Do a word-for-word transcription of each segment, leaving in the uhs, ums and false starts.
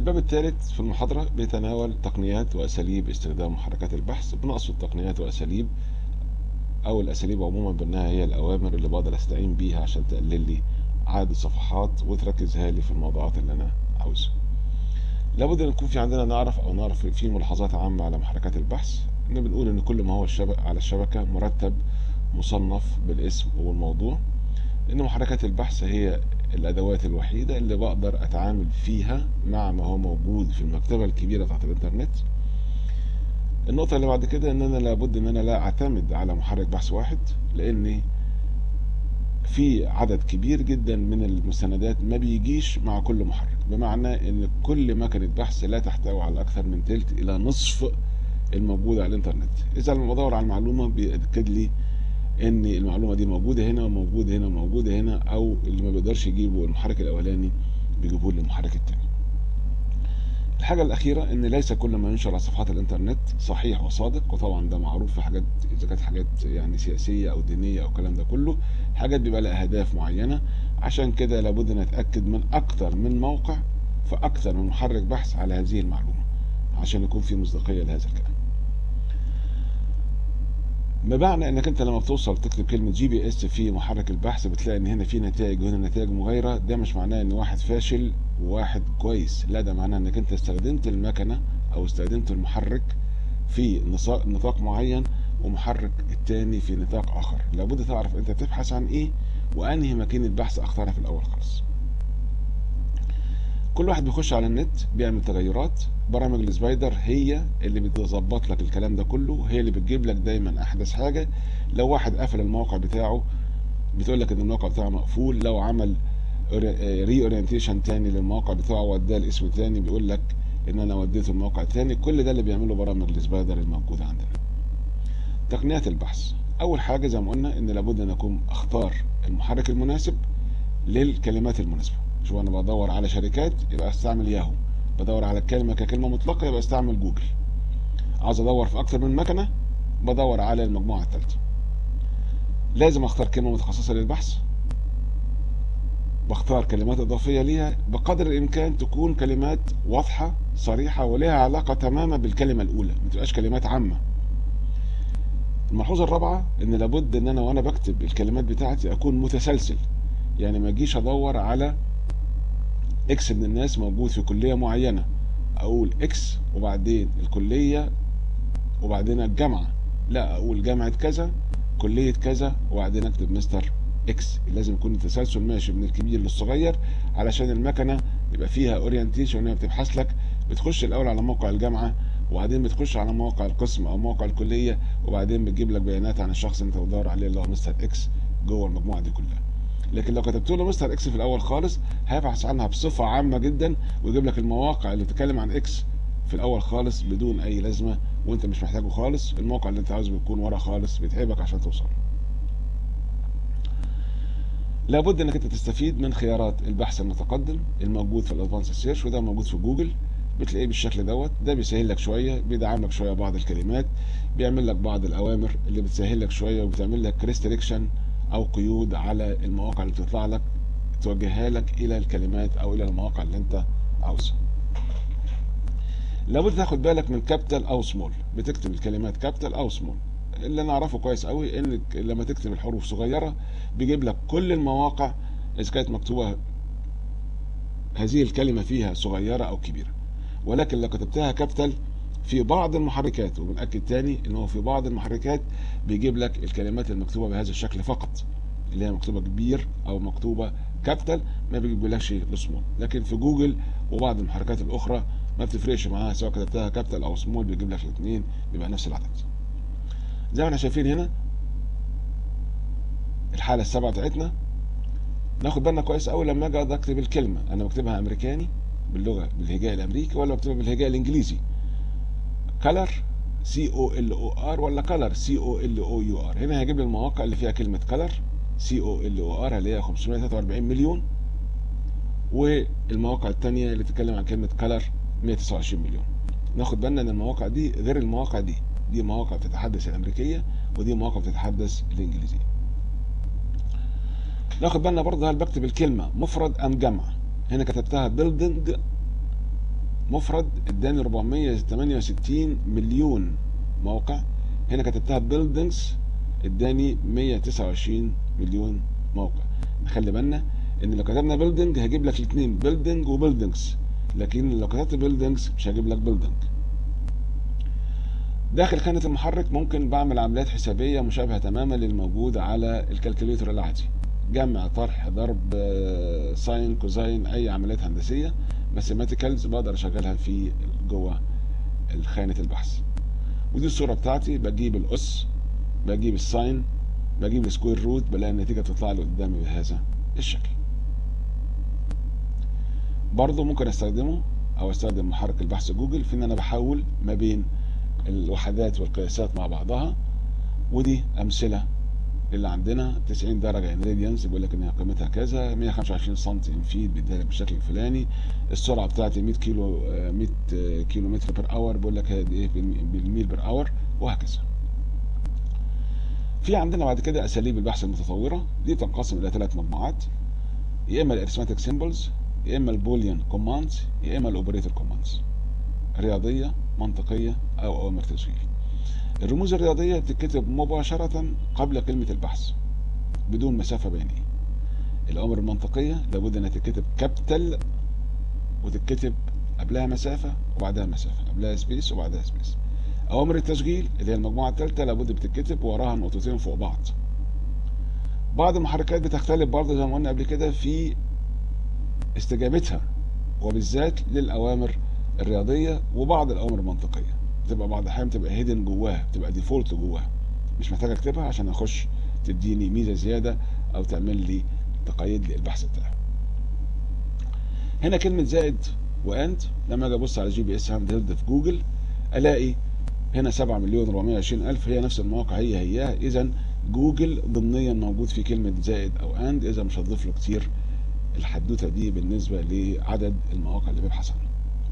الباب الثالث في المحاضرة بيتناول تقنيات وأساليب استخدام محركات البحث. بنقصد تقنيات وأساليب أو الأساليب عموما بأنها هي الأوامر اللي بقدر أستعين بيها عشان تقلل لي عدد الصفحات وتركزها لي في الموضوعات اللي أنا عاوزها. لابد أن يكون في عندنا نعرف أو نعرف في ملاحظات عامة على محركات البحث، إن بنقول إن كل ما هو الشبك على الشبكة مرتب مصنف بالاسم والموضوع، إن محركات البحث هي الأدوات الوحيدة اللي بقدر أتعامل فيها مع ما هو موجود في المكتبة الكبيرة بتاعت الإنترنت. النقطة اللي بعد كده إن أنا لابد إن أنا لا أعتمد على محرك بحث واحد، لأن في عدد كبير جدا من المستندات ما بيجيش مع كل محرك، بمعنى إن كل مكنة بحث لا تحتوي على أكثر من تلت إلى نصف الموجود على الإنترنت. إذا لما بدور على المعلومة بيأكد لي ان المعلومه دي موجوده هنا وموجوده هنا وموجوده هنا، او اللي ما بيقدرش يجيبه المحرك الاولاني بيجيبوه للمحرك الثاني. الحاجه الاخيره ان ليس كل ما ينشر على صفحات الانترنت صحيح وصادق، وطبعا ده معروف في حاجات اذا كانت حاجات يعني سياسيه او دينيه او الكلام ده كله، حاجات بيبقى لها اهداف معينه. عشان كده لابد نتاكد من اكتر من موقع في اكتر من محرك بحث على هذه المعلومه عشان يكون في مصداقيه لهذا الكلام. بمعنى انك انت لما بتوصل تكتب كلمه جي بي اس في محرك البحث بتلاقي ان هنا في نتائج وهنا نتائج مغايره، ده مش معناه ان واحد فاشل وواحد كويس، لا ده معناه انك انت استخدمت المكنه او استخدمت المحرك في نطاق معين ومحرك التاني في نطاق اخر. لابد تعرف انت بتبحث عن ايه وانهي ماكينه بحث اختارها في الاول خالص. كل واحد بيخش على النت بيعمل تغيرات، برامج السبايدر هي اللي بتظبط لك الكلام ده كله، هي اللي بتجيب لك دايما احدث حاجه. لو واحد قفل الموقع بتاعه بتقول لك ان الموقع بتاعه مقفول، لو عمل ري اورينتيشن تاني للموقع بتاعه وداه لاسم تاني بيقول لك ان انا وديته الموقع تاني. كل ده اللي بيعمله برامج السبايدر الموجوده عندنا. تقنيات البحث، اول حاجه زي ما قلنا ان لابد ان اكون اختار المحرك المناسب للكلمات المناسبه. شو انا بدور على شركات يبقى استعمل ياهو، بدور على الكلمه ككلمه مطلقه يبقى استعمل جوجل، عاوز ادور في اكتر من مكنه بدور على المجموعه الثالثه. لازم اختار كلمه متخصصه للبحث، بختار كلمات اضافيه ليها بقدر الامكان تكون كلمات واضحه صريحه ولها علاقه تماما بالكلمه الاولى، ما تبقاش كلمات عامه. الملحوظه الرابعه ان لابد ان انا وانا بكتب الكلمات بتاعتي اكون متسلسل، يعني ما اجيش ادور على اكس من الناس موجود في كلية معينة اقول اكس وبعدين الكلية وبعدين الجامعة، لا اقول جامعة كذا كلية كذا وبعدين اكتب مستر اكس. لازم يكون التسلسل ماشي من الكبير للصغير علشان المكنة يبقى فيها اورينتيشن وهي بتبحث لك، بتخش الاول على موقع الجامعة وبعدين بتخش على موقع القسم او موقع الكلية وبعدين بتجيب لك بيانات عن الشخص اللي انت بتدور عليه اللي هو مستر اكس جوه المجموعة دي كلها. لكن لو كتبت له مستر اكس في الاول خالص هيبحث عنها بصفه عامه جدا ويجيب لك المواقع اللي بتتكلم عن اكس في الاول خالص بدون اي لازمه وانت مش محتاجه خالص. الموقع اللي انت عاوزه بيكون ورا خالص بيتعبك عشان توصل. لابد انك انت تستفيد من خيارات البحث المتقدم الموجود في الادفانس سيرش، وده موجود في جوجل بتلاقيه بالشكل دوت. ده بيسهل لك شويه، بيدعم لك شويه بعض الكلمات، بيعمل لك بعض الاوامر اللي بتسهل لك شويه وبتعمل لك ريستريكشن او قيود على المواقع اللي بتطلع لك توجهها لك الى الكلمات او الى المواقع اللي انت عاوزها. لابد تاخد بالك من كابيتال او سمول، بتكتب الكلمات كابيتال او سمول. اللي انا اعرفه كويس قوي ان لما تكتب الحروف صغيره بيجيب لك كل المواقع اذا كانت مكتوبه هذه الكلمه فيها صغيره او كبيره، ولكن لو كتبتها كابيتال في بعض المحركات، وبنأكد تاني ان هو في بعض المحركات بيجيب لك الكلمات المكتوبه بهذا الشكل فقط، اللي هي مكتوبه كبير او مكتوبه كابيتال، ما بيجيبلكش السمول. لكن في جوجل وبعض المحركات الاخرى ما بتفرقش معاها سواء كتبتها كابيتال او سمول، بيجيب لك الاثنين بيبقى نفس العدد. زي ما احنا شايفين هنا الحاله السابعه بتاعتنا. ناخد بالنا كويس قوي لما اجي اكتب الكلمه، انا بكتبها امريكاني باللغه بالهجاء الامريكي ولا بكتبها بالهجاء الانجليزي؟ كلر سي او ال او ار ولا كلر سي او ال او يو ار؟ هنا هيجيب لي المواقع اللي فيها كلمه كلر سي او ال او ار اللي هي خمسمائة وثلاثة وأربعين مليون، والمواقع الثانيه اللي بتتكلم عن كلمه كلر مائة وتسعة وعشرين مليون. ناخد بالنا ان المواقع دي غير المواقع دي، دي مواقع بتتحدث الامريكيه ودي مواقع بتتحدث الانجليزيه. ناخد بالنا برضه هل بكتب الكلمه مفرد ام جمع؟ هنا كتبتها بيلدنج مفرد اداني أربعمية وتمانية وستين مليون موقع. هنا كتبتها بيلدينجز اداني مية وتسعة وعشرين مليون موقع. نخلي بالنا ان لو كتبنا بيلدينج هجيب لك الاثنين بيلدينج وبيلدينجز، لكن لو كتبت بيلدينجز مش هجيب لك بيلدينج. داخل خانة المحرك ممكن بعمل عمليات حسابية مشابهة تماما للموجود على الكالكوليتر العادي، جمع طرح ضرب ساين كوزاين، اي عمليات هندسية ماثيماتيكالز بقدر اشغلها في جوه خانة البحث. ودي الصورة بتاعتي، بجيب الأس، بجيب الساين، بجيب السكوير روت، بلاقي النتيجة تطلع لي قدامي بهذا الشكل. برضو ممكن استخدمه او استخدم محرك البحث جوجل في ان انا بحول ما بين الوحدات والقياسات مع بعضها. ودي امثله اللي عندنا تسعين درجه ان راديانس، بيقول لك ان قيمتها كذا، مية وخمسة وعشرين سم ان فيت بيديها لك بالشكل الفلاني، السرعه بتاعتي مية كيلو مية كيلو متر بير اور، بيقول لك هي ايه بالميل بير اور، وهكذا. في عندنا بعد كده اساليب البحث المتطوره، دي بتنقسم الى ثلاث مجموعات، يا اما الارثماتيك سيمبلز، يا اما البوليان كوماندز، يا اما الاوبريتور كوماندز، رياضيه منطقيه او اوامر تشغيل. الرموز الرياضيه بتتكتب مباشره قبل كلمه البحث بدون مسافه بينيه. الاوامر المنطقيه لابد انها تتكتب كابيتال وتتكتب قبلها مسافه وبعدها مسافه، قبلها سبيس وبعدها سبيس. اوامر التشغيل اللي هي المجموعه الثالثه لابد بتتكتب وراها نقطتين فوق بعض. بعض المحركات بتختلف برضه زي ما قلنا قبل كده في استجابتها، وبالذات للاوامر الرياضيه وبعض الاوامر المنطقيه بتبقى بعض الاحيان بتبقى هيدن جواها، بتبقى ديفولت جواها، مش محتاج اكتبها عشان اخش تديني ميزه زياده او تعمل لي تقيد لي البحث بتاعي. هنا كلمه زائد واند، لما اجي ابص على جي بي اس هاند هيلد في جوجل الاقي هنا سبعة مليون أربعمية وعشرين ألف، هي نفس المواقع هي هياها. اذا جوجل ضمنيا موجود في كلمه زائد او اند، اذا مش هتضيف له كتير الحدوته دي بالنسبه لعدد المواقع اللي بيبحث عنها.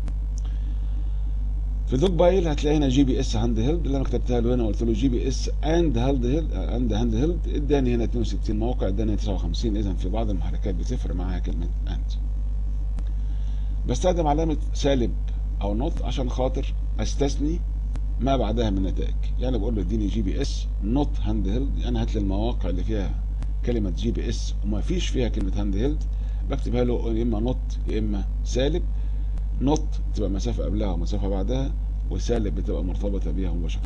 في دوك بايل هتلاقي هنا جي بي اس هاند هيلد، اللي انا كتبتها له هنا وقلت له جي بي اس اند هاند هيلد اند هاند هيلد، اداني هنا اتنين وستين موقع، اداني تسعة وخمسين. اذا في بعض المحركات بتفرق معاها كلمه اند. بستخدم علامه سالب او نوت عشان خاطر استثني ما بعدها من نتائج. يعني بقول له اديني جي بي اس نوت هاند هيلد، يعني هات لي المواقع اللي فيها كلمه جي بي اس وما فيش فيها كلمه هاند هيلد، بكتبها له يا اما نوت يا اما سالب. نوت تبقى مسافه قبلها ومسافه بعدها، وسالب بتبقى مرتبطه بيها مباشره.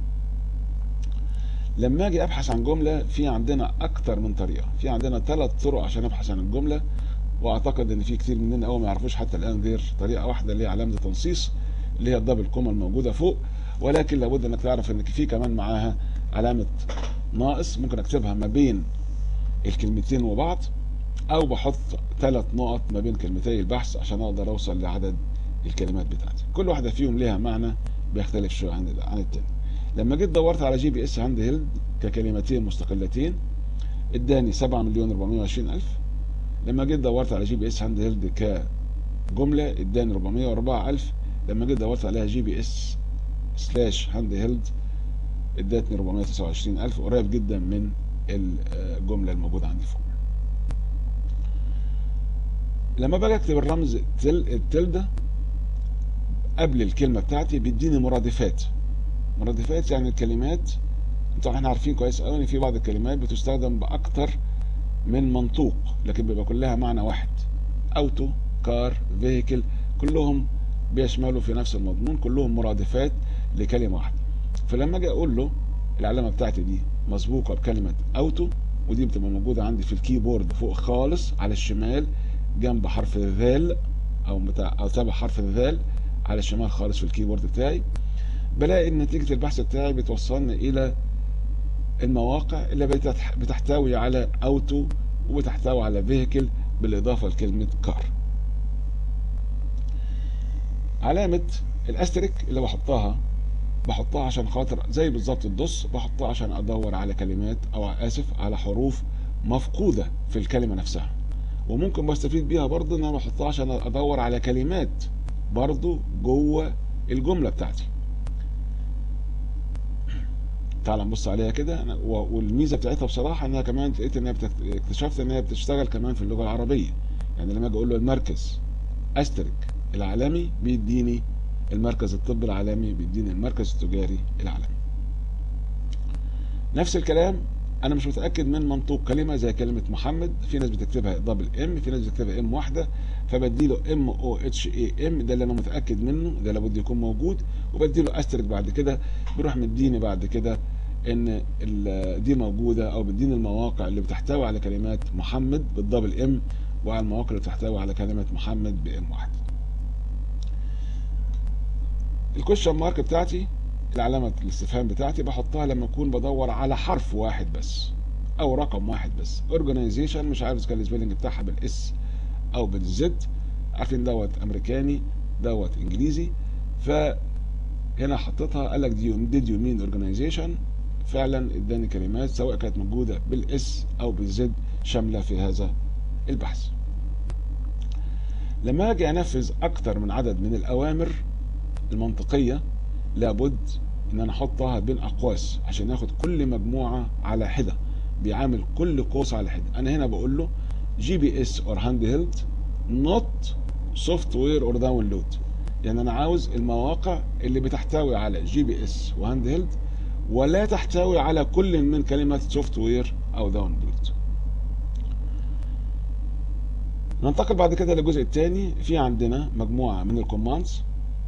لما اجي ابحث عن جمله في عندنا اكتر من طريقه، في عندنا ثلاث طرق عشان ابحث عن الجمله، واعتقد ان في كتير مننا اول ما يعرفوش حتى الان غير طريقه واحده اللي هي علامه التنصيص اللي هي الدبل كوما الموجوده فوق. ولكن لابد انك تعرف ان في كمان معاها علامه ناقص، ممكن اكتبها ما بين الكلمتين وبعض، او بحط ثلاث نقط ما بين كلمتي البحث عشان اقدر اوصل لعدد الكلمات بتاعتي. كل واحده فيهم ليها معنى بيختلف شويه عن عن التاني. لما جيت دورت على جي بي اس هاند هيلد ككلمتين مستقلتين اداني سبعة مليون أربعمية وعشرين ألف. لما جيت دورت على جي بي اس هاند هيلد كجمله اداني أربعمية وأربعة ألف. لما جيت دورت عليها جي بي اس سلاش هاند هيلد ادتني أربعمية وتسعة وعشرين ألف، قريب جدا من الجمله الموجوده عندي فوق. لما باجي اكتب الرمز التلده قبل الكلمه بتاعتي بيديني مرادفات. مرادفات يعني الكلمات، طبعا احنا عارفين كويس قوي ان في بعض الكلمات بتستخدم باكتر من منطوق لكن بيبقى كلها معنى واحد. اوتو، كار، فيهيكل، كلهم بيشملوا في نفس المضمون، كلهم مرادفات لكلمه واحده. فلما اجي اقول له العلامه بتاعتي دي مسبوقه بكلمه اوتو، ودي بتبقى موجوده عندي في الكيبورد فوق خالص على الشمال جنب حرف الذال او بتاع او تبع حرف الذال على الشمال خالص في الكيبورد بتاعي، بلاقي ان نتيجه البحث بتاعي بتوصلني الى المواقع اللي بتحتوي على اوتو وبتحتوي على فيهيكل بالاضافه لكلمه كار. علامه الاستريك اللي بحطها بحطها عشان خاطر زي بالظبط الدوس، بحطها عشان ادور على كلمات او اسف على حروف مفقوده في الكلمه نفسها. وممكن بستفيد بيها برضه ان انا بحطها عشان ادور على كلمات برضه جوه الجمله بتاعتي. تعال نبص عليها كده، والميزه بتاعتها بصراحه انها كمان لقيت انها بتكت... اكتشفت ان هي بتشتغل كمان في اللغه العربيه. يعني لما اجي اقول له المركز استرك العالمي بيديني المركز الطبي العالمي، بيديني المركز التجاري العالمي. نفس الكلام انا مش متاكد من منطوق كلمه زي كلمه محمد، في ناس بتكتبها دبل ام، في ناس بتكتبها ام واحده، فبديله ام او اتش اي ام، ده اللي انا متاكد منه، ده لابد يكون موجود، وبديله استرك بعد كده، بيروح مديني بعد كده ان دي موجوده، او بيديني المواقع اللي بتحتوي على كلمات محمد بالدبل ام، وعلى المواقع اللي بتحتوي على كلمه محمد بام واحد. الكويشن مارك بتاعتي، العلامة الاستفهام بتاعتي، بحطها لما اكون بدور على حرف واحد بس او رقم واحد بس. organization مش عارف اذا كان السبيلنج بتاعها بالاس او بالزد، عارفين دوت امريكاني دوت انجليزي، فهنا حطيتها قال لك did you mean organization، فعلا اداني كلمات سواء كانت موجودة بالاس او بالزد شاملة في هذا البحث. لما اجي انفذ اكتر من عدد من الاوامر المنطقية، لابد ان انا احطها بين اقواس عشان ياخد كل مجموعة على حدة، بيعامل كل قوس على حدة. انا هنا بقول له جي بي اس اور هاند هيلد نوت سوفت وير اور داونلود، يعني انا عاوز المواقع اللي بتحتوي على جي بي اس وهاند هيلد ولا تحتوي على كل من كلمة سوفت وير او داونلود. ننتقل بعد كده للجزء الثاني. في عندنا مجموعة من الكوماندز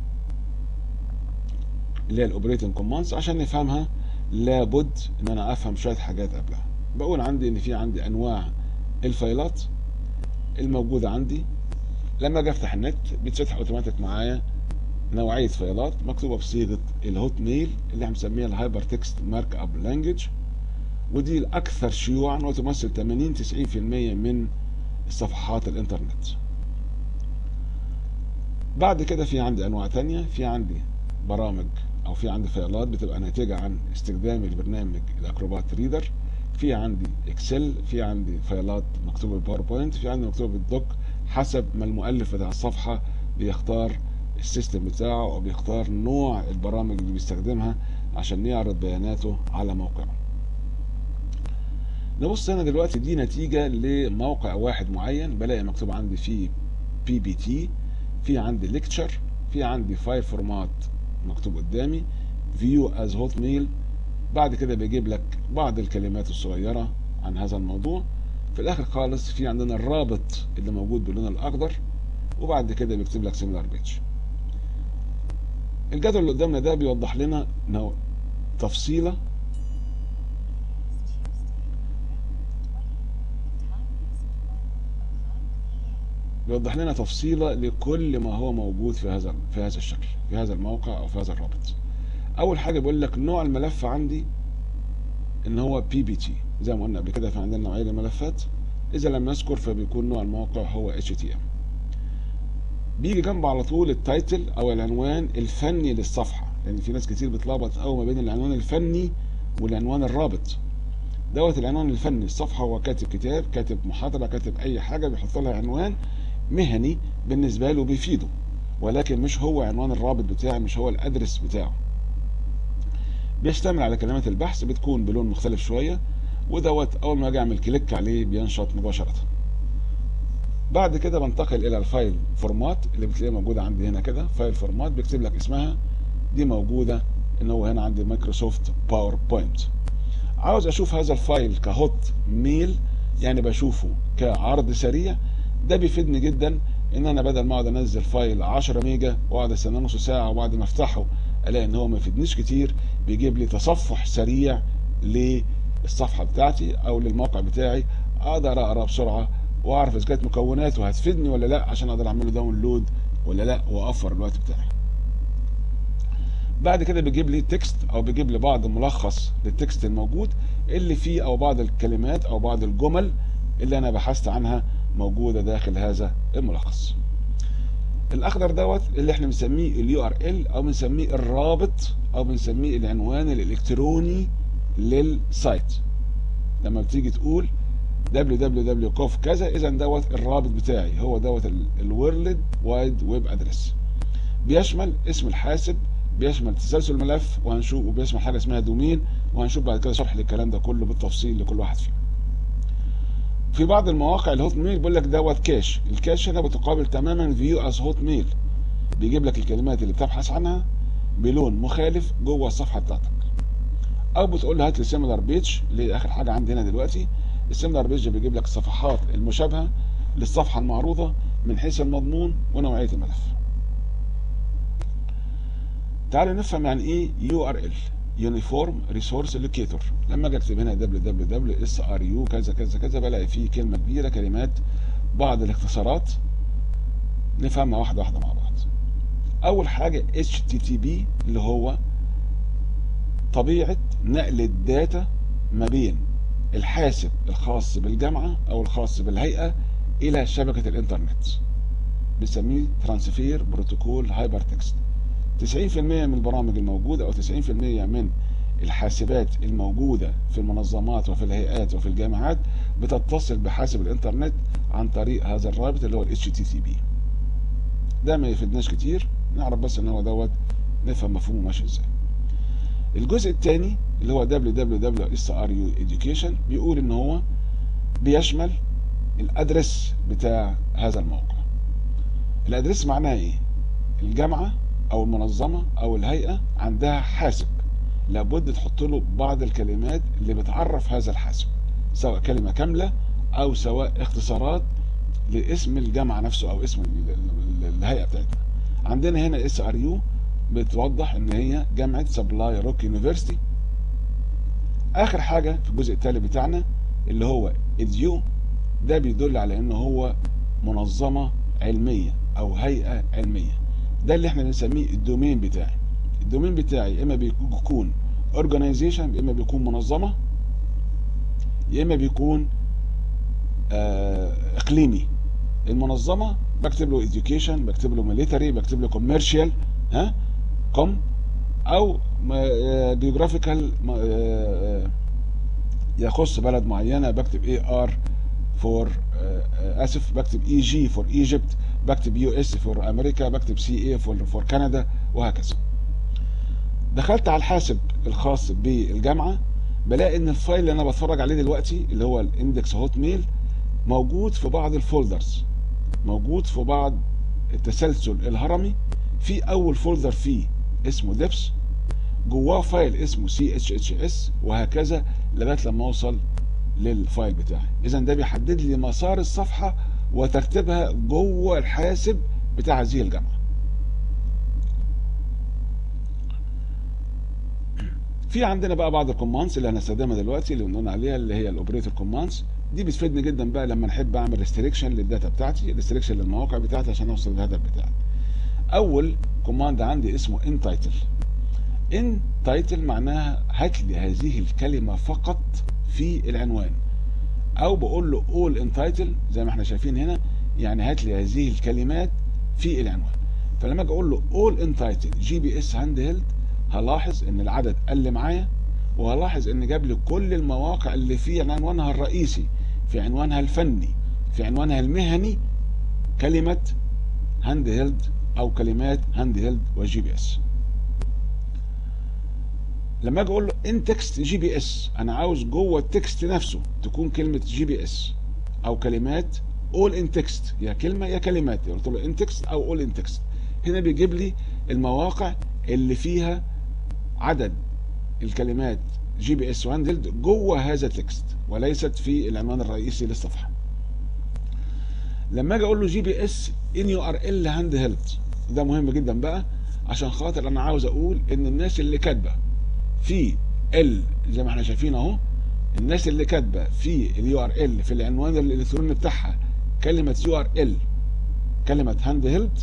اللي هي الاوبريتنج كوماندز، عشان نفهمها لابد ان انا افهم شويه حاجات قبلها. بقول عندي ان في عندي انواع الفايلات الموجوده عندي، لما اجي افتح النت بيتفتح اوتوماتيك معايا نوعيه فايلات مكتوبه بصيغه الهوت ميل اللي احنا بنسميها الهايبر تكست مارك اب لانجوج، ودي الاكثر شيوعا وتمثل ثمانين تسعين بالمئة من صفحات الانترنت. بعد كده في عندي انواع تانية، في عندي برامج او في عندي فايلات بتبقى ناتجه عن استخدام البرنامج الاكروبات ريدر، في عندي اكسل، في عندي فايلات مكتوبه بالباوربوينت، في عندي مكتوبه بالدوك، حسب ما المؤلف بتاع الصفحه بيختار السيستم بتاعه او بيختار نوع البرامج اللي بيستخدمها عشان يعرض بياناته على موقعه. نبص هنا دلوقتي، دي نتيجه لموقع واحد معين، بلاقي مكتوب عندي فيه بي بي تي، في عندي ليكتشر، في عندي فايل فورمات مكتوب قدامي، فيو از هوت ميل. بعد كده بيجيب لك بعض الكلمات الصغيرة عن هذا الموضوع. في الاخر خالص في عندنا الرابط اللي موجود باللون الاخضر، وبعد كده بيكتب لك سيميلار بيج. الجدول اللي قدامنا ده بيوضح لنا انه تفصيلة بيوضح لنا تفصيلة لكل ما هو موجود في هذا في هذا الشكل، في هذا الموقع او في هذا الرابط. اول حاجه بيقول لك نوع الملف عندي ان هو بي بي تي، زي ما قلنا قبل كده فعندنا نوعيه الملفات، اذا لم يذكر فبيكون نوع الموقع هو اتش تي ام. بيجي جنبه على طول التايتل او العنوان الفني للصفحه، لان يعني في ناس كتير بتلخبط قوي ما بين العنوان الفني والعنوان الرابط. دوت العنوان الفني، الصفحه هو كاتب كتاب، كاتب محاضره، كاتب اي حاجه بيحط لها عنوان مهني بالنسبه له بيفيده، ولكن مش هو عنوان الرابط بتاعي، مش هو الادرس بتاعه. بيشتمل على كلمات البحث بتكون بلون مختلف شويه، ودوت اول ما اجي اعمل كليك عليه بينشط مباشره. بعد كده بنتقل الى الفايل فورمات اللي بتلاقيها موجوده عندي هنا كده، فايل فورمات بيكتب لك اسمها، دي موجوده ان هو هنا عندي مايكروسوفت باوربوينت. عاوز اشوف هذا الفايل كهوت ميل، يعني بشوفه كعرض سريع، ده بيفيدني جدا ان انا بدل ما اقعد انزل فايل عشرة ميجا واقعد استنى نص ساعه وبعد ما افتحه الاقي ان هو ما يفيدنيش كتير، بيجيب لي تصفح سريع للصفحه بتاعتي او للموقع بتاعي، اقدر اقرا بسرعه واعرف اذا كانت مكوناته هتفيدني ولا لا عشان اقدر اعمله داونلود ولا لا واوفر الوقت بتاعي. بعد كده بيجيب لي تكست او بيجيب لي بعض ملخص للتكست الموجود اللي فيه، او بعض الكلمات او بعض الجمل اللي انا بحثت عنها موجوده داخل هذا الملخص. الاخضر دوت اللي احنا بنسميه اليو ار ال او بنسميه الرابط او بنسميه العنوان الالكتروني للسايت. لما بتيجي تقول دبليو دبليو دبليو كوف كذا، اذا دوت الرابط بتاعي، هو دوت الورلد وايد ويب ادرس. بيشمل اسم الحاسب، بيشمل تسلسل الملف، وهنشوف، وبيشمل حاجه اسمها دومين، وهنشوف بعد كده شرح للكلام ده كله بالتفصيل لكل واحد فيهم. في بعض المواقع الهوت ميل بيقول لك دوت كاش، الكاش هنا بتقابل تماما فيو از هوت ميل، بيجيب لك الكلمات اللي بتبحث عنها بلون مخالف جوه الصفحه بتاعتك، او بتقول له هات لي سيميلار بيج اللي اخر حاجه عندي هنا دلوقتي. السيميلار بيج بيجيب لك الصفحات المشابهه للصفحه المعروضه من حيث المضمون ونوعيه الملف. تعالوا نفهم يعني ايه يو ار ال، يونيفورم ريسورس لوكيتور. لما اجي اكتب هنا دبليو دبليو دبليو اس ار يو كذا كذا كذا بلاقي فيه كلمه كبيره، كلمات، بعض الاختصارات نفهمها واحده واحده مع بعض. اول حاجه اتش تي تي بي اللي هو طبيعه نقل الداتا ما بين الحاسب الخاص بالجامعه او الخاص بالهيئه الى شبكه الانترنت، بنسميه ترانسفير بروتوكول هايبر تكست. تسعين في المية من البرامج الموجوده او تسعين في المية من الحاسبات الموجوده في المنظمات وفي الهيئات وفي الجامعات بتتصل بحاسب الانترنت عن طريق هذا الرابط اللي هو ال اتش تي تي بي. ده ما يفيدناش كتير، نعرف بس ان هو دوت نفهم مفهومه ماشي ازاي. الجزء الثاني اللي هو دبليو دبليو دبليو اس ار يو education بيقول ان هو بيشمل الادرس بتاع هذا الموقع. الادرس معناها ايه؟ الجامعه او المنظمه او الهيئه عندها حاسب، لابد تحط له بعض الكلمات اللي بتعرف هذا الحاسب، سواء كلمه كامله او سواء اختصارات لاسم الجامعه نفسه او اسم الهيئه بتاعتنا. عندنا هنا اس ار يو بتوضح ان هي جامعه سبلاي روك يونيفرسيتي. اخر حاجه في الجزء التالي بتاعنا اللي هو اديو، ده بيدل على ان هو منظمه علميه او هيئه علميه. ده اللي احنا بنسميه الدومين بتاعي. الدومين بتاعي اما بيكون اورجانيزيشن، اما بيكون منظمه، يا اما بيكون آه اقليمي. المنظمه بكتب له education، بكتب له military، بكتب له commercial، ها كوم، او جيوغرافيكال يخص بلد معينه بكتب اي ار فور اسف بكتب اي جي فور ايجيبت، بكتب يو اس فور امريكا، بكتب سي اي فور فور كندا، وهكذا. دخلت على الحاسب الخاص بالجامعه، بلاقي ان الفايل اللي انا بتفرج عليه دلوقتي اللي هو الاندكس هوت ميل موجود في بعض الفولدرز، موجود في بعض التسلسل الهرمي. في اول فولدر فيه اسمه ديبس، جواه فايل اسمه سي اتش اتش اس، وهكذا لغايه لما اوصل للفايل بتاعي. اذا ده بيحدد لي مسار الصفحه وترتيبها جوه الحاسب بتاع هذه الجامعه. في عندنا بقى بعض الكوماندز اللي هنستخدمها دلوقتي اللي قلنا عليها اللي هي الاوبريتور كوماندز. دي بتفيدني جدا بقى لما نحب اعمل ريستريكشن للداتا بتاعتي، ريستريكشن للمواقع بتاعتي عشان اوصل للهدف بتاعي. اول كوماند عندي اسمه ان تايتل. ان تايتل معناها هات لي هذه الكلمه فقط في العنوان، او بقول له all in title زي ما احنا شايفين هنا، يعني هات لي هذه الكلمات في العنوان. فلما اجي اقول له all in title جي بي اس هاند هيلد، هلاحظ ان العدد قل معايا، وهلاحظ ان جاب لي كل المواقع اللي في عنوانها الرئيسي، في عنوانها الفني، في عنوانها المهني كلمه هاند هيلد او كلمات هاند هيلد وجي بي اس. لما اجي اقول له ان تكست جي بي اس، انا عاوز جوه التكست نفسه تكون كلمه جي بي اس او كلمات اول ان تكست، يا كلمه يا كلمات. قلت له ان تكست او اول ان تكست، هنا بيجيب لي المواقع اللي فيها عدد الكلمات جي بي اس وهاندلد جوه هذا التكست وليست في العنوان الرئيسي للصفحه. لما اجي اقول له جي بي اس ان يو ار ال هاند هيلد، ده مهم جدا بقى عشان خاطر انا عاوز اقول ان الناس اللي كاتبه في ال زي ما احنا شايفين اهو، الناس اللي كاتبه في اليو ار ال في العنوان الالكتروني بتاعها كلمه يو ار ال كلمه هاند هيلد،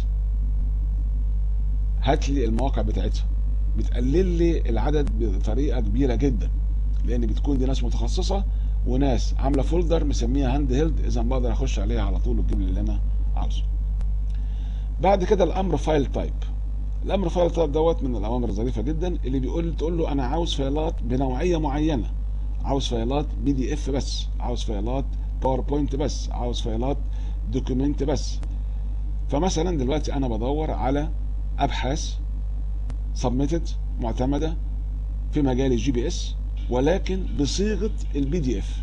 هات لي المواقع بتاعتها. بتقلل لي العدد بطريقه كبيره جدا، لان بتكون دي ناس متخصصه وناس عامله فولدر مسميها هاند هيلد، اذا بقدر اخش عليها على طول وتجيب لي اللي انا عاوزه. بعد كده الامر فايل تايب. الامر فايل تايب دوت من الاوامر الظريفه جدا اللي بيقول تقول له انا عاوز فايلات بنوعيه معينه، عاوز فايلات بي دي اف بس، عاوز فايلات باوربوينت بس، عاوز فايلات دوكيومنت بس. فمثلا دلوقتي انا بدور على ابحاث سبميتد معتمده في مجال الجي بي اس ولكن بصيغه البي دي اف،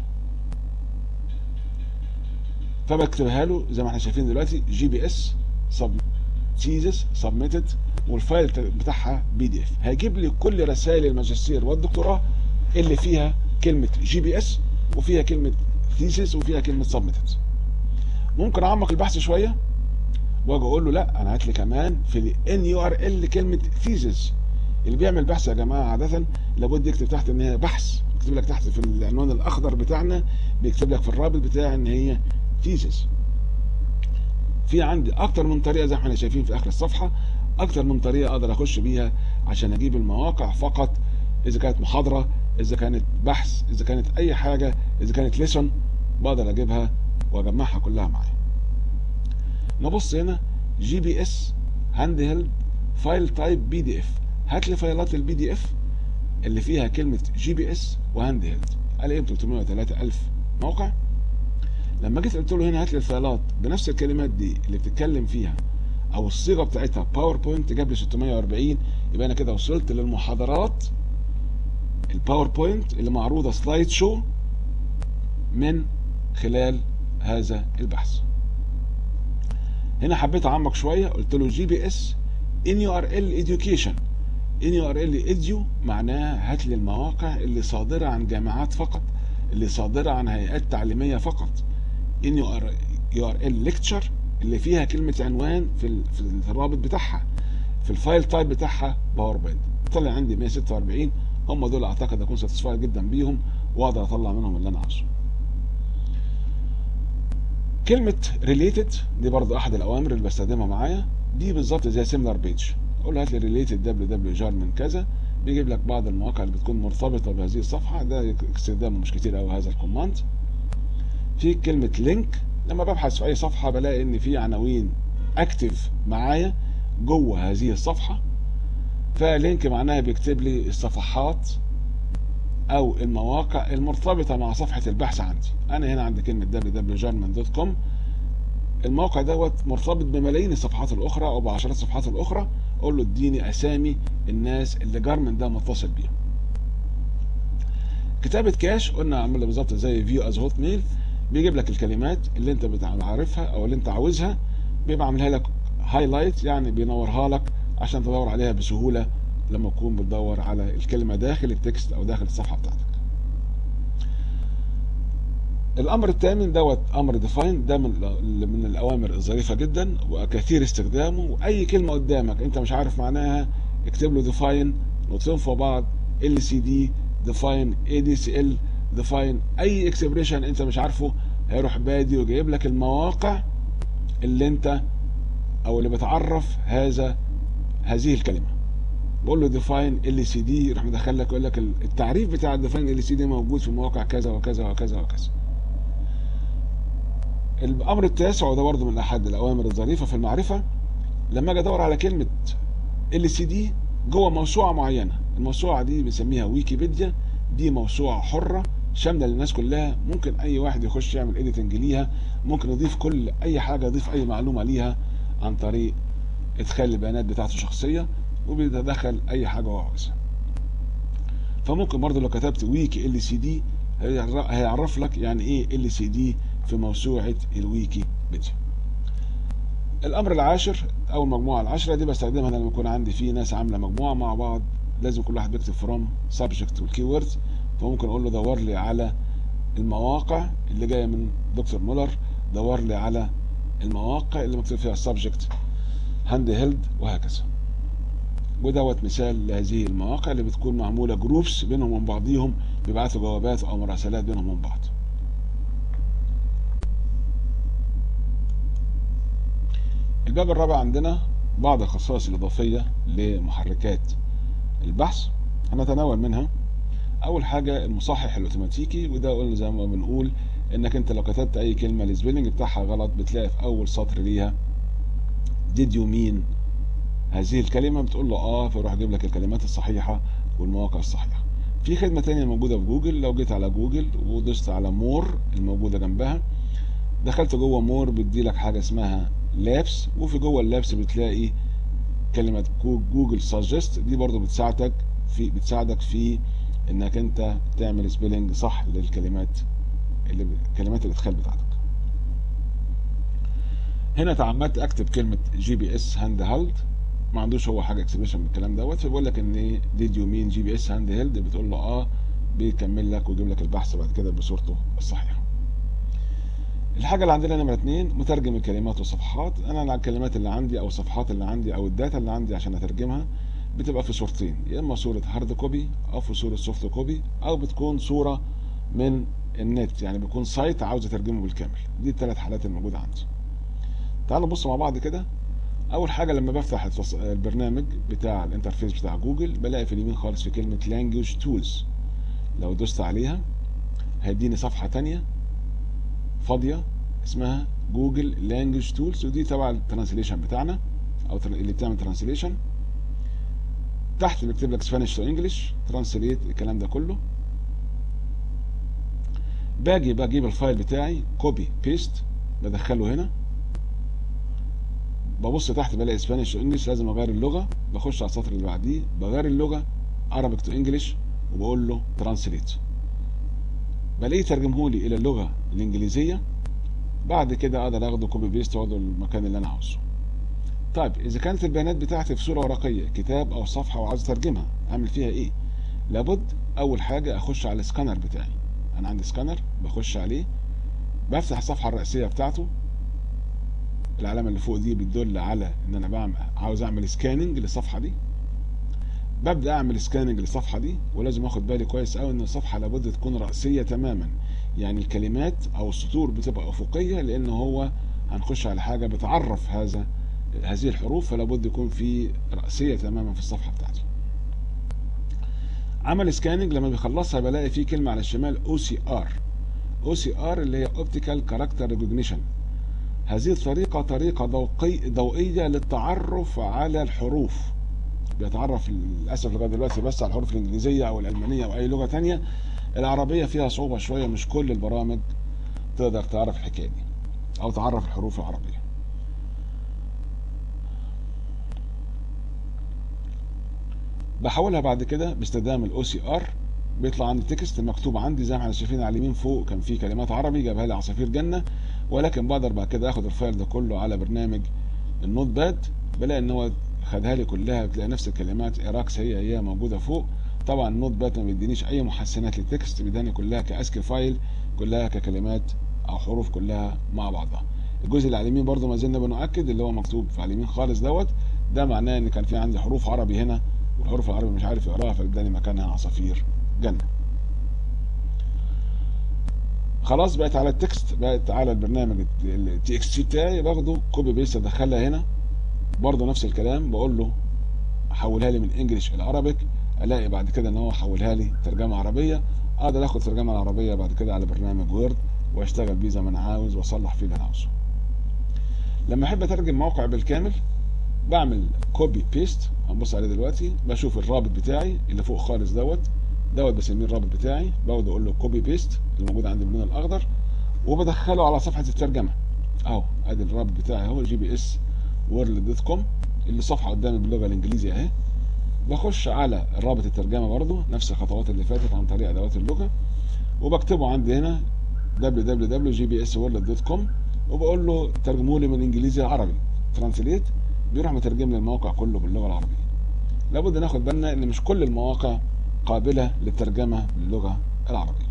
فبكتبها له زي ما احنا شايفين دلوقتي جي بي اس سب ثيسيس سبميتد والفايل بتاعها بي دي اف. هيجيب لي كل رسائل الماجستير والدكتوراه اللي فيها كلمه جي بي اس وفيها كلمه ثيسيس وفيها كلمه سبميتد. ممكن اعمق البحث شويه واجي اقول له لا انا هات لي كمان في الان يو ار ال كلمه ثيسيس. اللي بيعمل بحث يا جماعه عاده لابد يكتب تحت ان هي بحث، يكتب لك تحت في العنوان الاخضر بتاعنا، بيكتب لك في الرابط بتاع ان هي ثيسيس. في عندي اكتر من طريقه زي ما احنا شايفين في اخر الصفحه، اكتر من طريقه اقدر اخش بيها عشان اجيب المواقع فقط، اذا كانت محاضره، اذا كانت بحث، اذا كانت اي حاجه، اذا كانت ليسون، بقدر اجيبها واجمعها كلها معايا. نبص هنا جي بي اس هاند هيلد فايل تايب بي دي اف. هات لي فايلات البي دي اف اللي فيها كلمه جي بي اس وهاند هيلد. الاقي ثلاثمائة وثلاثة ألف موقع. لما جيت قلت له هنا هات لي الفايلات بنفس الكلمات دي اللي بتتكلم فيها او الصيغه بتاعتها باوربوينت، جاب لي ستمائة وأربعين. يبقى انا كده وصلت للمحاضرات الباوربوينت اللي معروضه سلايد شو من خلال هذا البحث. هنا حبيت اعمق شويه، قلت له جي بي اس ان يو ار ال education. ان يو ار ال edu معناها هات لي المواقع اللي صادره عن جامعات فقط، اللي صادره عن هيئات تعليميه فقط. ان يو ار ال ليكتشر اللي فيها كلمه عنوان في في الرابط بتاعها، في الفايل تايب بتاعها باوربوينت. طلع عندي مائة وستة وأربعين، هم دول اعتقد اكون ساتسفايد جدا بيهم واقدر اطلع منهم اللي انا عاوزه. كلمه ريليتد دي برضو احد الاوامر اللي بستخدمها معايا، دي بالظبط زي سيميلار بيج. اقول له هات لي ريليتد دبليو دبليو جارمن كذا، بيجيب لك بعض المواقع اللي بتكون مرتبطه بهذه الصفحه. ده استخدامه مش كتير قوي هذا الكوماند. في كلمه لينك، لما ببحث في اي صفحه بلاقي ان في عناوين اكتف معايا جوه هذه الصفحه، فلينك معناها بيكتب لي الصفحات او المواقع المرتبطه مع صفحه البحث عندي. انا هنا عندي كلمه دبليو دبليو جارمن دوت كوم، الموقع دوت مرتبط بملايين الصفحات الاخرى او بعشرات الصفحات الاخرى. اقول له اديني اسامي الناس اللي جارمن ده متصل بيهم. كتابه كاش قلنا اعملها بالظبط زي فيو از هوت ميل، بيجيب لك الكلمات اللي انت عارفها او اللي انت عاوزها، بيبقى عاملها لك هايلايت يعني بينورها لك عشان تدور عليها بسهوله لما تكون بتدور على الكلمه داخل التكست او داخل الصفحه بتاعتك. الامر الثامن دوت امر ديفاين، ده من من الاوامر الظريفه جدا وكثير استخدامه. واي كلمه قدامك انت مش عارف معناها اكتب له ديفاين، نقطتين فوق بعض، ال سي دي ديفاين، اي دي سي ال ديفاين، اي اكسبريشن انت مش عارفه هيروح بادي وجايب لك المواقع اللي انت او اللي بتعرف هذا هذه الكلمه. بقول له ديفاين ال سي دي، يروح مدخل لك يقول لك التعريف بتاع الديفاين ال سي دي موجود في مواقع كذا وكذا وكذا وكذا. الامر التاسع وده برضه من احد الاوامر الظريفه في المعرفه، لما اجي ادور على كلمه ال سي دي جوه موسوعه معينه، الموسوعه دي بنسميها ويكيبيديا، دي موسوعه حره شامله للناس كلها، ممكن اي واحد يخش يعمل اديتنج ليها، ممكن يضيف كل اي حاجه، يضيف اي معلومه ليها عن طريق ادخال البيانات بتاعته الشخصيه، وبيتدخل اي حاجه هو عاوزها. فممكن برضه لو كتبت ويكي ال سي دي هيعرف لك يعني ايه ال سي دي في موسوعه الويكي بيديا. الامر العاشر او المجموعه العاشره دي بستخدمها لما يكون عندي في ناس عامله مجموعه مع بعض، لازم كل واحد بيكتب فروم سبجكت والكي ووردز، فممكن اقول له دور لي على المواقع اللي جايه من دكتور مولر، دور لي على المواقع اللي مكتوب فيها السبجكت هاند هيلد وهكذا. ودوت مثال لهذه المواقع اللي بتكون معموله جروبس بينهم وبين بعضيهم، بيبعتوا جوابات او مراسلات بينهم وبين بعض. الباب الرابع عندنا بعض الخصائص الإضافية لمحركات البحث، هنتناول منها. أول حاجة المصحح الأوتوماتيكي، وده قلنا زي ما بنقول إنك أنت لو كتبت أي كلمة السبيلنج بتاعها غلط بتلاقي في أول سطر ليها did you mean هذه الكلمة، بتقول له آه، فيروح يجيب لك الكلمات الصحيحة والمواقع الصحيحة. في خدمة تانية موجودة في جوجل، لو جيت على جوجل ودوست على مور الموجودة جنبها، دخلت جوه مور بتدي لك حاجة اسمها لابس، وفي جوه اللابس بتلاقي كلمة جوجل ساجست، دي برضو بتساعدك في بتساعدك في انك انت تعمل سبيلنج صح للكلمات اللي كلمات الادخال بتاعتك. هنا تعمدت اكتب كلمه جي بي اس هاند هيلد، ما عندوش هو حاجه اكسبريشن من الكلام دوت، فبيقول لك ان ايه ديد يو مين جي بي اس هاند هيلد، بتقول له اه، بيكمل لك ويجيب لك البحث بعد كده بصورته الصحيحه. الحاجه اللي عندنا نمره اتنين، مترجم الكلمات والصفحات. انا الكلمات اللي عندي او الصفحات اللي عندي او الداتا اللي عندي عشان اترجمها بتبقى في صورتين، يا اما صوره هارد كوبي او في صوره سوفت كوبي، او بتكون صوره من النت، يعني بيكون سايت عاوز اترجمه بالكامل. دي الثلاث حالات الموجوده عندي. تعالوا نبص مع بعض كده. اول حاجه لما بفتح البرنامج بتاع الانترفيس بتاع جوجل، بلاقي في اليمين خالص في كلمه لانجويج تولز، لو دوست عليها هيديني صفحه تانية فاضيه اسمها جوجل لانجويج تولز، ودي تبع الترانسليشن بتاعنا او اللي بتعمل ترانسليشن. تحت بيكتب لك سبانيش تو انجلش ترانسليت، الكلام ده كله. باجي بجيب الفايل بتاعي كوبي بيست، بدخله هنا، ببص تحت بلاقي سبانيش تو انجلش، لازم اغير اللغه، بخش على السطر اللي بعديه بغير اللغه عربيك تو انجلش وبقول له ترانسليت، بلاقيه ترجمه لي الى اللغه الانجليزيه. بعد كده اقدر اخده كوبي بيست واخده المكان اللي انا عاوزه. طيب اذا كانت البيانات بتاعتي في صوره ورقيه، كتاب او صفحه وعاوز اترجمها، اعمل فيها ايه؟ لابد اول حاجه اخش على السكانر بتاعي. انا عندي سكانر، بخش عليه، بفتح الصفحه الرئيسيه بتاعته، العلامه اللي فوق دي بتدل على ان انا بعمل عاوز اعمل سكاننج للصفحه دي. ببدا اعمل سكاننج للصفحه دي، ولازم اخد بالي كويس قوي ان الصفحه لابد تكون رئيسيه تماما، يعني الكلمات او السطور بتبقى افقيه، لان هو هنخش على حاجه بتعرف هذا هذه الحروف، فلابد يكون في رئيسيه تماما في الصفحه بتاعتي. عمل سكاننج لما بيخلصها بلاقي في كلمه على الشمال او سي ار. او سي ار اللي هي اوبتيكال كاركتر ريكوجنيشن. هذه الطريقه طريقه ضوئي ضوئيه للتعرف على الحروف. بيتعرف للاسف لغايه دلوقتي بس على الحروف الانجليزيه او الالمانيه او اي لغه ثانيه. العربيه فيها صعوبه شويه، مش كل البرامج تقدر تعرف الحكايه دي او تعرف الحروف العربيه. بحولها بعد كده باستخدام الاو سي ار، بيطلع عندي تكست مكتوب عندي زي ما احنا شايفين على اليمين فوق، كان في كلمات عربي جابها لي عصافير جنه، ولكن بقدر بعد كده اخد الفايل ده كله على برنامج النوت باد، بلاقي ان هو خدها لي كلها، بتلاقي نفس الكلمات ايراكس هي هي موجوده فوق. طبعا النوت باد ما بيدينيش اي محسنات للتكست، بيداني كلها كاسكي فايل، كلها ككلمات او حروف كلها مع بعضها. الجزء اللي على اليمين برده ما زلنا بنؤكد اللي هو مكتوب على اليمين خالص دوت، ده معناه ان كان في عندي حروف عربي هنا، والحروف العربي مش عارف اقراها، فاداني مكانها عصافير جنه. خلاص بقت على التكست، بقت على البرنامج التي اكس تي بتاعي، باخده كوبي بيست ادخلها هنا، برضه نفس الكلام، بقول له حولها لي من انجلش الى عربيك، الاقي بعد كده ان هو حولها لي ترجمه عربيه، اقدر اخد الترجمه العربيه بعد كده على برنامج وورد واشتغل بيه زي ما انا عاوز واصلح فيه اللي انا عاوزه. لما احب اترجم موقع بالكامل بعمل كوبي بيست، هنبص عليه دلوقتي، بشوف الرابط بتاعي اللي فوق خالص دوت دوت بسميه الرابط بتاعي، باخده اقول له كوبي بيست اللي موجود عندي باللون الاخضر، وبدخله على صفحه الترجمه اهو. ادي الرابط بتاعي اهو، جي بي اس وورلد دوت كوم، اللي صفحه قدامي باللغه الانجليزيه اهي. بخش على رابط الترجمه برضو نفس الخطوات اللي فاتت عن طريق ادوات اللغه، وبكتبه عندي هنا دبليو دبليو دبليو دوت جي بي اس وورلد دوت كوم، وبقول له ترجموا لي من انجليزي لعربي ترانسليت، بيروح مترجم لي الموقع كله باللغه العربيه. لابد ناخد بالنا ان مش كل المواقع قابله للترجمه باللغه العربيه.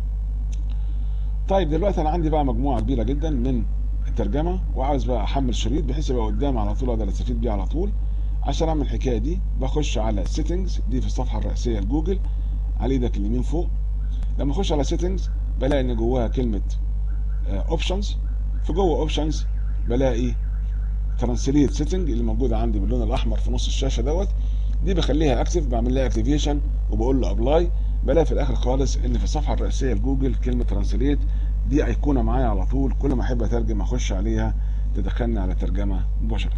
طيب دلوقتي انا عندي بقى مجموعه كبيره جدا من الترجمه، وعاوز بقى احمل شريط بحيث يبقى قدامي على طول اقدر استفيد بيه على طول. عشان اعمل الحكايه دي بخش على سيتنجز، دي في الصفحه الرئيسيه لجوجل على ايدك اليمين فوق. لما اخش على سيتنجز بلاقي ان جواها كلمه اوبشنز، في جوه اوبشنز بلاقي ترانسليت سيتنج اللي موجوده عندي باللون الاحمر في نص الشاشه دوت، دي بخليها اكتف، بعمل لها اكتيفيشن وبقول له ابلاي. بلاقي في الاخر خالص ان في الصفحه الرئيسيه لجوجل كلمه ترانسليت دي ايقونه معايا على طول، كل ما احب اترجم اخش عليها تدخلني على ترجمه مباشره.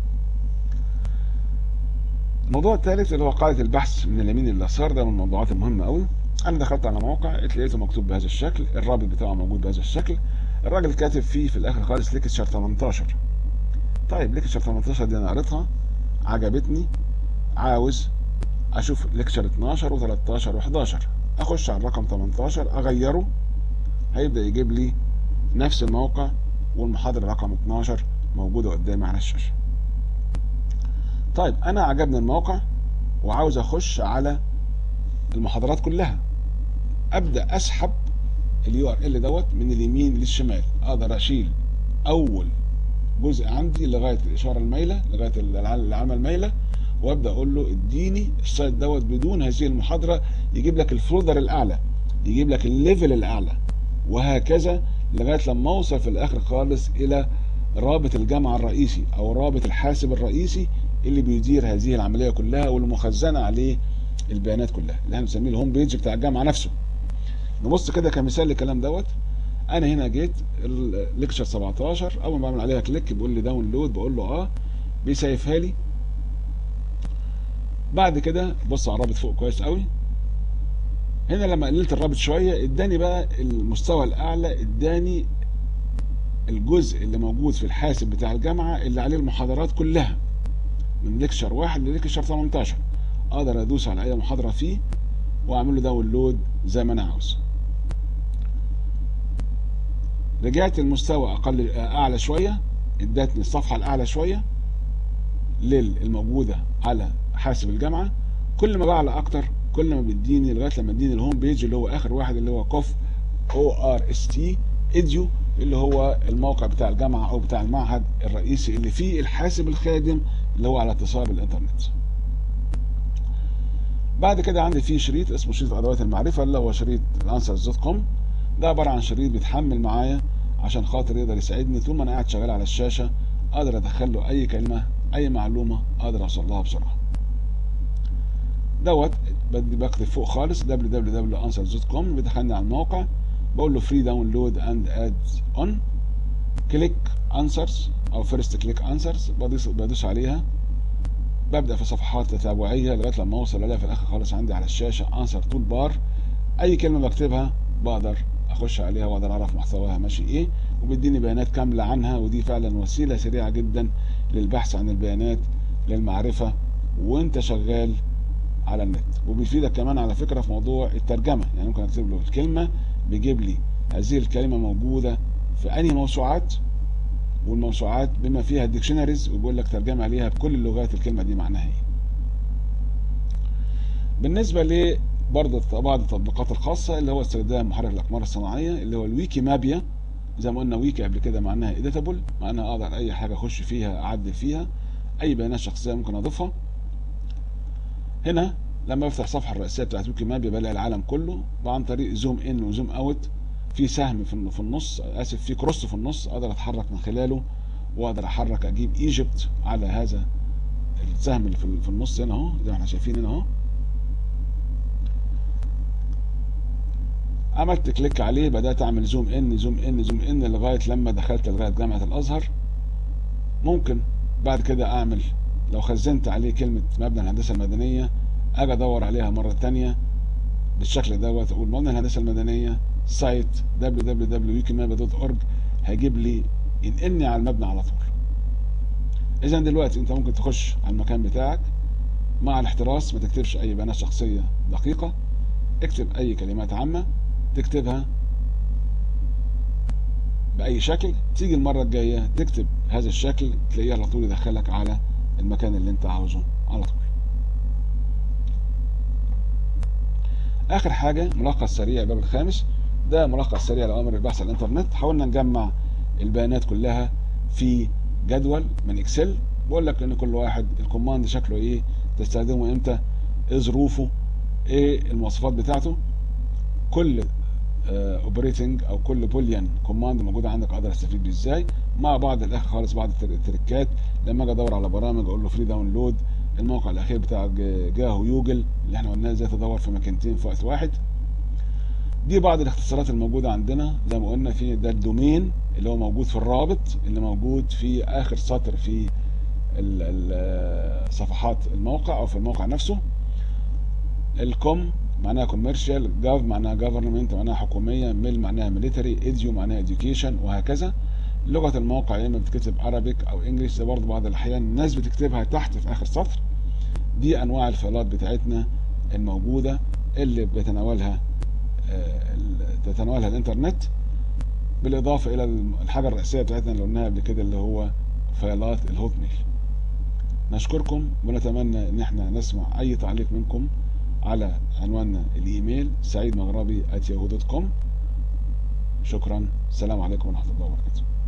الموضوع الثالث اللي هو قاعده البحث من اليمين لليسار، ده من الموضوعات المهمه قوي. انا دخلت على موقع لقيته مكتوب بهذا الشكل، الرابط بتاعه موجود بهذا الشكل، الراجل كاتب فيه في الاخر خالص ليكتشر تمنتاشر. طيب ليكتشر تمنتاشر دي انا قريتها عجبتني، عاوز اشوف ليكتشر اتناشر وتلتاشر وحداشر، اخش على الرقم تمنتاشر اغيره، هيبدا يجيب لي نفس الموقع والمحاضره رقم اتناشر موجودة قدامي على الشاشة. طيب انا عجبني الموقع وعاوز اخش على المحاضرات كلها، ابدا اسحب اليو ار ال دوت من اليمين للشمال. اقدر اشيل اول جزء عندي لغايه الاشاره المايله، لغايه العلامه المايله، وابدا اقول له اديني السايت دوت بدون هذه المحاضره، يجيب لك الفولدر الاعلى، يجيب لك الليفل الاعلى، وهكذا لغايه لما اوصل في الاخر خالص الى رابط الجامعه الرئيسي او رابط الحاسب الرئيسي اللي بيدير هذه العمليه كلها واللي مخزنه عليه البيانات كلها، اللي احنا بنسميه الهوم بيج بتاع الجامعه نفسه. نبص كده كمثال للكلام دوت. انا هنا جيت الليكشر سبعتاشر، اول ما بعمل عليها كليك بيقول لي داونلود، بقول له اه، بيسيفها لي. بعد كده بص على الرابط فوق كويس قوي. هنا لما قللت الرابط شويه اداني بقى المستوى الاعلى، اداني الجزء اللي موجود في الحاسب بتاع الجامعه اللي عليه المحاضرات كلها من ليكشر واحد لليكشر تمنتاشر. اقدر ادوس على اي محاضره فيه واعمل له داونلود زي ما انا عاوز. رجعت المستوى اقل اعلى شويه، ادتني الصفحه الاعلى شويه للموجوده على حاسب الجامعه. كل ما بعلى اكتر كل ما بيديني لغايه لما اديني الهوم بيج اللي هو اخر واحد، اللي هو كوف او ار اس تي اديو، اللي هو الموقع بتاع الجامعه او بتاع المعهد الرئيسي اللي فيه الحاسب الخادم اللي هو على اتصال بالانترنت. بعد كده عندي فيه شريط اسمه شريط ادوات المعرفه، اللي هو شريط الانسرز دوت كوم. ده عباره عن شريط بيتحمل معايا عشان خاطر يقدر يساعدني طول ما انا قاعد شغال على الشاشه، اقدر ادخل له اي كلمه اي معلومه اقدر اوصل لها بسرعه. دوت بكتب فوق خالص دبليو دبليو دبليو دوت انسرز دوت كوم، بيدخلني على الموقع. بقول له فري داونلود اند اد اون، كليك انسرز او فيرست كليك انسرز، بدوس بدوس عليها. ببدا في صفحات تتابعيه لغايه لما اوصل الاقي في الاخر خالص عندي على الشاشه انسر تول بار. اي كلمه بكتبها بقدر اخش عليها واقدر اعرف محتواها ماشي ايه، وبيديني بيانات كامله عنها. ودي فعلا وسيله سريعه جدا للبحث عن البيانات للمعرفه وانت شغال على النت. وبيفيدك كمان على فكره في موضوع الترجمه، يعني ممكن اكتب له الكلمه بيجيب لي هذه الكلمه موجوده في انهي موسوعات، والموسوعات بما فيها الديكشنريز، وبيقول لك ترجمه عليها بكل اللغات الكلمه دي معناها ايه. بالنسبه ل برضه بعض التطبيقات الخاصه اللي هو استخدام محرك الاقمار الصناعيه اللي هو الويكي مابيا. زي ما قلنا ويكي قبل كده معناها ايديتابل، معناها اقدر اي حاجه اخش فيها اعدل فيها، اي بيانات شخصيه ممكن اضيفها. هنا لما بفتح الصفحه الرئيسيه بتاعت ويكي مابيا بلاقي العالم كله، وعن طريق زوم ان وزوم اوت في سهم في النص، اسف في كروس في النص، اقدر اتحرك من خلاله واقدر احرك اجيب ايجيبت على هذا السهم اللي في النص هنا اهو، زي ما احنا شايفين هنا اهو. عملت كليك عليه بدات اعمل زوم ان زوم ان زوم ان لغايه لما دخلت لغايه جامعه الازهر. ممكن بعد كده اعمل لو خزنت عليه كلمه مبنى الهندسه المدنيه اجي ادور عليها مره ثانيه بالشكل دوت، اقول مبنى الهندسه المدنيه سايت دبليو دبليو دبليو دوت ويكيمابيا دوت اورج، هيجيب لي ينقلني على المبنى على طول. اذا دلوقتي انت ممكن تخش على المكان بتاعك مع الاحتراس، ما تكتبش اي بيانات شخصيه دقيقه، اكتب اي كلمات عامه تكتبها باي شكل، تيجي المره الجايه تكتب هذا الشكل تلاقيه على طول يدخلك على المكان اللي انت عاوزه على طول. اخر حاجه ملخص سريع الباب الخامس، ده ملخص سريع لاوامر البحث على الانترنت. حاولنا نجمع البيانات كلها في جدول من اكسل، بقول لك ان كل واحد الكوماند شكله ايه، تستخدمه امتى، ايه ظروفه، ايه المواصفات بتاعته. كل اوبريتنج او كل بوليان كوماند موجوده عندك اقدر استفيد بيه ازاي، مع بعض الاخر خالص بعض التريكات. لما اجي ادور على برامج اقول له فري داونلود، الموقع الاخير بتاع جاهو يوجل اللي احنا قلنا ازاي تدور في مكانتين في وقت واحد. دي بعض الاختصارات الموجوده عندنا زي ما قلنا. في ده الدومين اللي هو موجود في الرابط اللي موجود في اخر سطر في صفحات الموقع او في الموقع نفسه. الكوم معناها كوميرشال، جاف معناها جفرمنت معناها حكوميه، ميل معناها ميليتري، اديو معناها اديوكيشن، وهكذا. لغه الموقع يا اما بتكتب عربيك او انجلش، ده برضه بعض الاحيان الناس بتكتبها تحت في اخر سطر. دي انواع الفايلات بتاعتنا الموجوده اللي بيتناولها تتناولها الانترنت، بالاضافه الى الحاجه الرئيسيه بتاعتنا اللي قلناها قبل كده اللي هو فايلات الهوت ميل. نشكركم ونتمنى ان احنا نسمع اي تعليق منكم على عنواننا الايميل سعيد مغربي آت ياهو دوت كوم. شكرا، السلام عليكم ورحمة الله وبركاته.